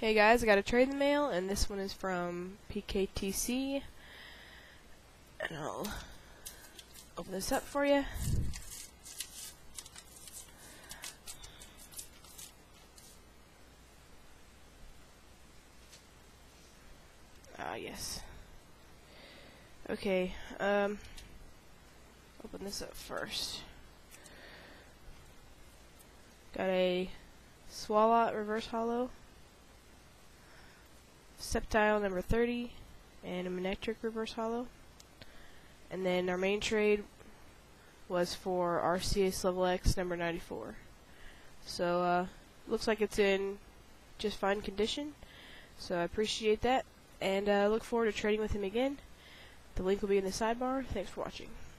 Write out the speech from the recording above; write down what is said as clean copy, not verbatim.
Hey guys, I got a trade in the mail, and this one is from PKTC, and I'll open this up for you. Yes. Okay, open this up first. Got a Swalot reverse holo, Sceptile number 30, and a Manectric reverse holo. And then our main trade was for RCS level X number 94. So, looks like it's in just fine condition. So I appreciate that, and look forward to trading with him again. The link will be in the sidebar. Thanks for watching.